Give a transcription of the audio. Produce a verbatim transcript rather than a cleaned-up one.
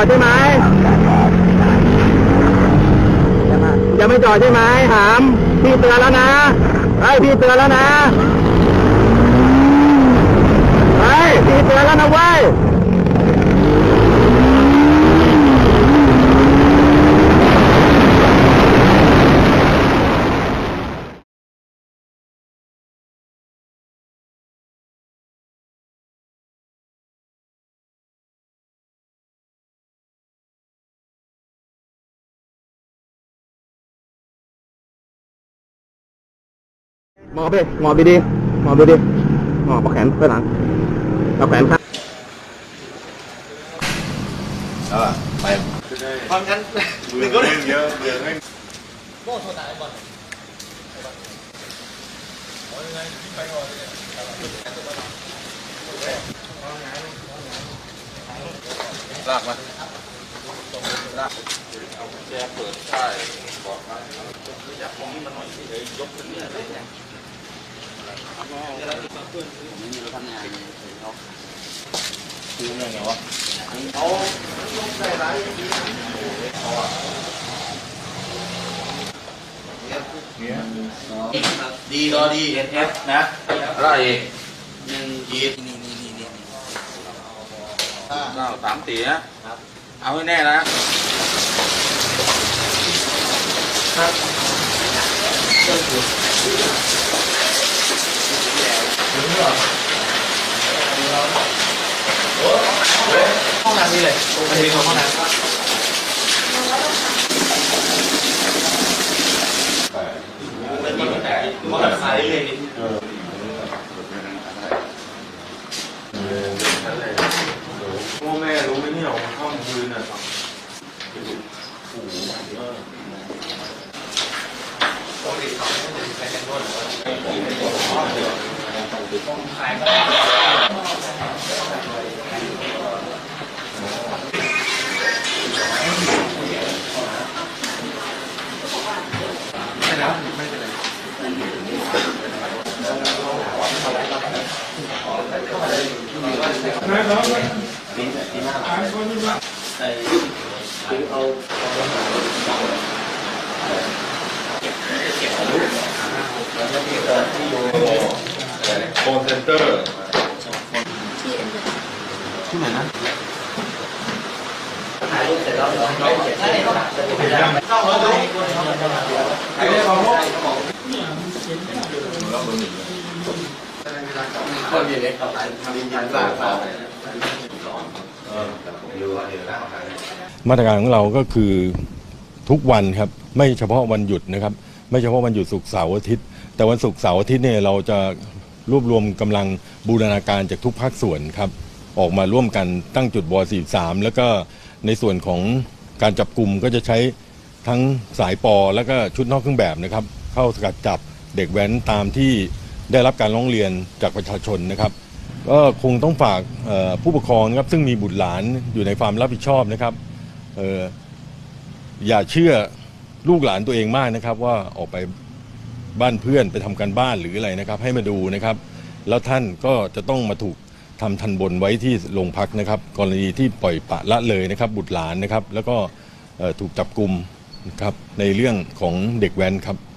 อดใช่ไหมจะไม่จอดใช่ไหมถามพี่เตือนแล้วนะไอ้พี่เตือนแล้วนะไอ้พี่เตือนแล้วนะเว้ยหมอบไปหมอบดีๆหมอบดีๆหมอบเอาแขนไปหลังเอาแขนครับเออไปพร้อมกันหนึ่งก็เยอะเยอะไม่โบ้โทรตามไอ้บอลลากมาลากเอาแจเปิดใช่บอกมาอยากตรงนี้มันหน่อยเลยยกขึ้นเนี่ยเลยเนี่ยทำงานเขาคือไงไงวะเขาลงใส่ร้ายดีรอดีเอสเอฟนะอะไรหนึ่งยีดนี่นี่นี่นี่เก้าสามตีนะเอาให้แน่นะครับห้องน้ำนี่เลยมันเป็นห้องน้ำมันมีแต่ห้องน้ำใสเลยพ่อแม่รู้ไหมเนี่ยห้องคืนน่ะโอ้โหต้องรีบทำให้มันเป็นแรงด้วยต้องขายไม่แล้วไม่เป็นไรดีดีมากใส่คือเอาเก็บอายุแล้วก็ที่เกิดที่อยู่โคเซ็นเตอร์ที่ไหนนะถ่ายรูปเสร็จแล้วเราเก็บได้ก็เข้ามาดูไอ้เนี่ยเขาบอกคนนี้เนี่ยเขาทำยันบ้าเขามาตรการของเราก็คือทุกวันครับไม่เฉพาะวันหยุดนะครับไม่เฉพาะวันหยุดศุกร์เสาร์อาทิตย์แต่วันศุกร์เสาร์อาทิตย์เนี่ยเราจะรวบรวมกำลังบูรณาการจากทุกภาคส่วนครับออกมาร่วมกันตั้งจุดบสี่สิบสามแล้วก็ในส่วนของการจับกลุ่มก็จะใช้ทั้งสายปอแล้วก็ชุดนอกเครื่องแบบนะครับเข้าสกัดจับเด็กแว้นตามที่ได้รับการร้องเรียนจากประชาชนนะครับก็คงต้องฝากผู้ปกครองครับซึ่งมีบุตรหลานอยู่ในความรับผิดชอบนะครับเอ่ออย่าเชื่อลูกหลานตัวเองมากนะครับว่าออกไปบ้านเพื่อนไปทำการบ้านหรืออะไรนะครับให้มาดูนะครับแล้วท่านก็จะต้องมาถูกทำทันบนไว้ที่โรงพักนะครับกรณีที่ปล่อยปละละเลยนะครับบุตรหลานนะครับแล้วก็ถูกจับกุมครับในเรื่องของเด็กแว้นครับ